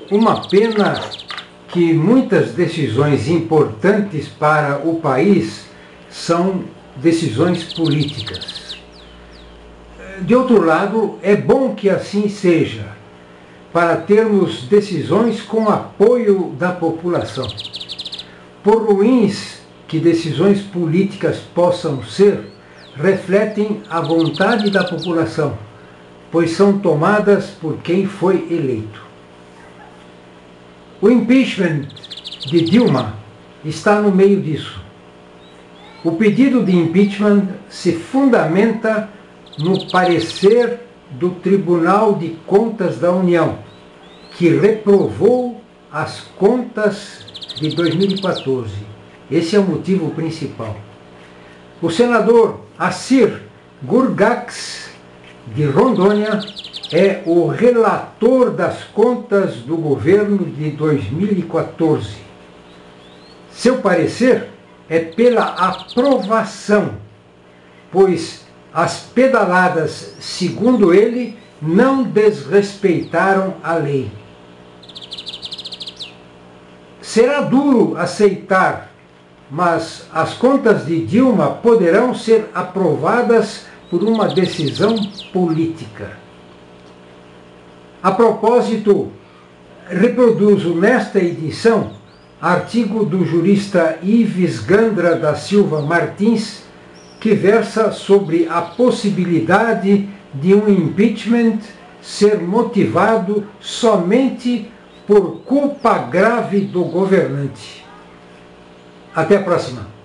Uma pena que muitas decisões importantes para o país são decisões políticas. De outro lado, é bom que assim seja, para termos decisões com apoio da população. Por ruins que decisões políticas possam ser, refletem a vontade da população, pois são tomadas por quem foi eleito. O impeachment de Dilma está no meio disso. O pedido de impeachment se fundamenta no parecer do Tribunal de Contas da União, que reprovou as contas de 2014. Esse é o motivo principal. O senador Assir Gurgax, de Rondônia, é o relator das contas do governo de 2014. Seu parecer é pela aprovação, pois as pedaladas, segundo ele, não desrespeitaram a lei. Será duro aceitar, mas as contas de Dilma poderão ser aprovadas por uma decisão política. A propósito, reproduzo nesta edição artigo do jurista Ives Gandra da Silva Martins, que versa sobre a possibilidade de um impeachment ser motivado somente por culpa grave do governante. Até a próxima.